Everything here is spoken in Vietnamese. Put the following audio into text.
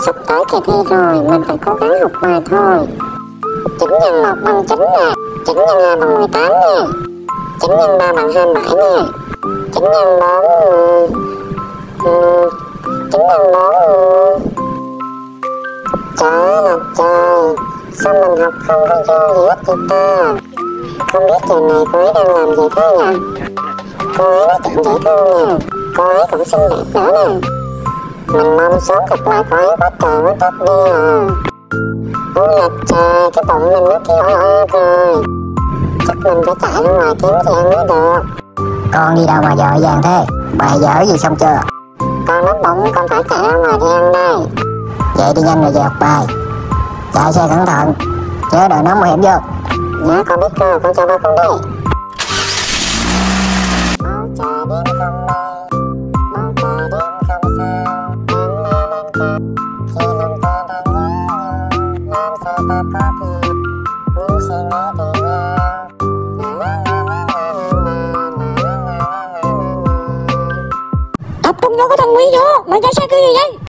Sắp tới kỳ thi rồi, mình phải cố gắng học bài thôi. 9 nhân 1 bằng 9 nè, 9 nhân 2 bằng 18 nè, 9 nhân 3 bằng 27 nè, 9 nhân 4 9 nhân 4 Trời là trời, sao mình học không có vô gì hết vậy ta? Không biết giờ này cô ấy đang làm gì thế nhỉ? Cô ấy nói chuyện dễ thương nè, cô ấy cũng xinh đẹp nữa nè. Mình mong sớm gặp lại cô ấy quá trời quá tốt đi à. Ôi là trời, cái bụng mình nó kêu ơ rồi. Chắc mình phải chạy ra ngoài kiếm gì ăn mới được. Con đi đâu mà vội vàng thế? Bài vở gì xong chưa? Con nói bụng, con phải chạy ra ngoài đi ăn đây. Vậy đi nhanh rồi về học bài. Chạy xe cẩn thận, nhớ đội nón bảo hiểm vô. Dạ con biết rồi, con chào ba con đi. Bầu trời đêm không mây, bầu trời đêm không sao, em lên anh ca khi lòng ta đang nhớ nhau, làm sao ta có thể muốn suy nghĩ về nhau. Tập trung vô cái thằng Nguy vô, mày chạy xe kiểu gì vậy?